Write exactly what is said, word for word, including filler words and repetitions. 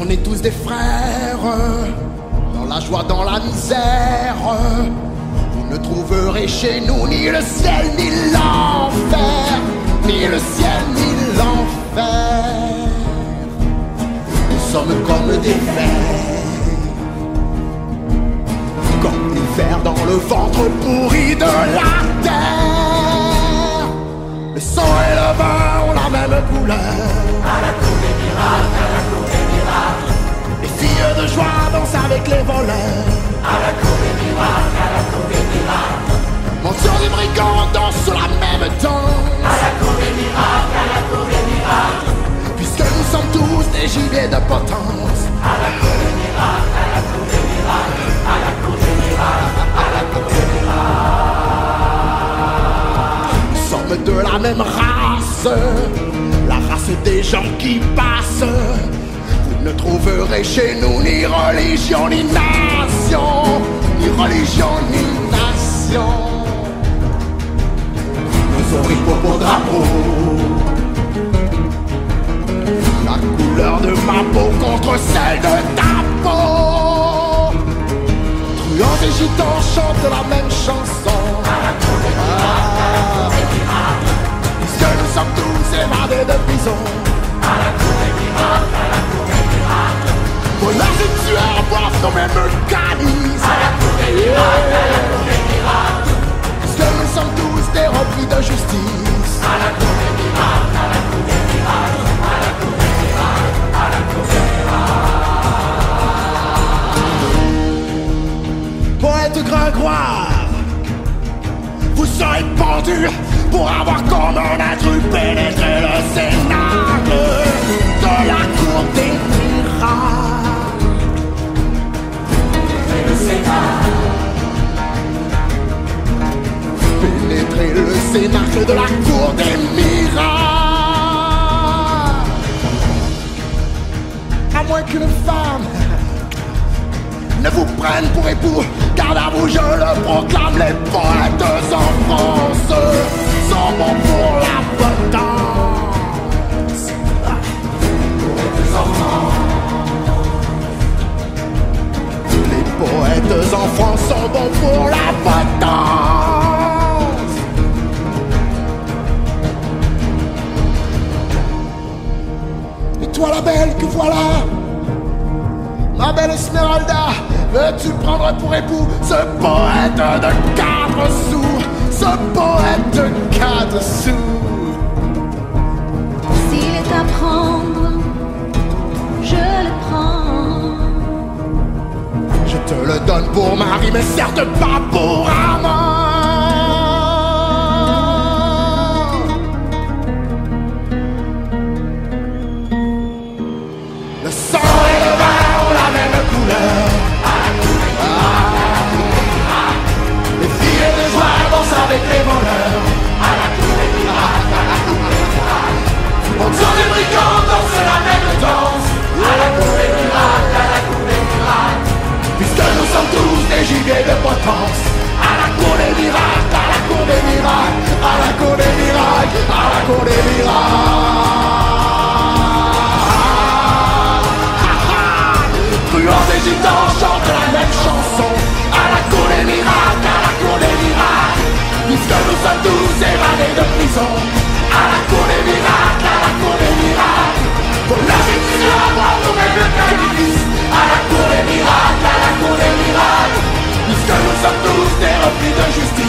On est tous des frères, dans la joie, dans la misère. Vous ne trouverez chez nous ni le ciel, ni l'enfer, ni le ciel, ni l'enfer. Nous sommes comme des vers, comme des vers dans le ventre pourri de la terre. Le sang et le vin ont la même couleur. À la cour des miracles, à la cour des miracles. Les filles de joie dansent avec les voleurs. À la cour des miracles, à la cour des miracles. Mendiants et brigands dansent sur la même danse. À la cour des miracles, à la cour des miracles. Puisque nous sommes tous des gibiers de potence. À la cour des miracles, à la cour des miracles. À la cour des miracles, à la cour des miracles. Nous sommes de la même race, la race des gens qui passent. Vous ne trouverez chez nous ni religion ni nation, ni religion ni nation. Nos oripeaux pour drapeau, la couleur de ma peau contre celle de ta peau. Truands et gitans chantent la même chanson. À la cour des miracles, à la cour des miracles. Puisque nous sommes tous évadés de prison. À la cour des miracles, à la cour des miracles. Voleurs et tueurs boivent nos mêmes calices. À la cour des miracles, à la cour des miracles. Puisque nous sommes tous des repris de justice. À la cour des miracles, à la cour des miracles. À la cour des miracles, à la cour des miracles. Poète Gringoire, vous serez pendu pour avoir comme un intrus pénétré le cénacle de la cour des miracles. Et le Sénat. Pénétrer le cénacle de la cour des miracles. À moins qu'une femme ne vous prenne pour époux, garde à vous, je le proclame, les poètes en France sont bons pour la potence. Poètes en France. Les poètes en France sont bons pour la potence. Et toi la belle que voilà, ma belle Esmeralda, veux-tu prendre pour époux ce poète de quatre sous, ce poète de quatre sous? S'il est à prendre, je le prends. Je te le donne pour mari, mais certes pas pour amant. Le sang et le vin ont la même couleur. Les filles de joie dansent avec les voleurs. À la cour des miracles, à la cour des miracles. Mendiants et brigands dansent la même danse. À la cour des miracles, à la cour des miracles. Puisque nous sommes tous des gibiers de potence. À la cour des miracles, à la cour des miracles, à la cour des miracles, à la cour des miracles. Truands et gitans chantent la même chanson. À la cour des miracles, à la cour des miracles. Puisque nous sommes tous évadés de prison. À la cour des miracles, à la cour des miracles. Voleurs et tueurs boivent nos mêmes calices. À la cour des miracles, à la cour des miracles. Puisque nous sommes tous des repris de justice.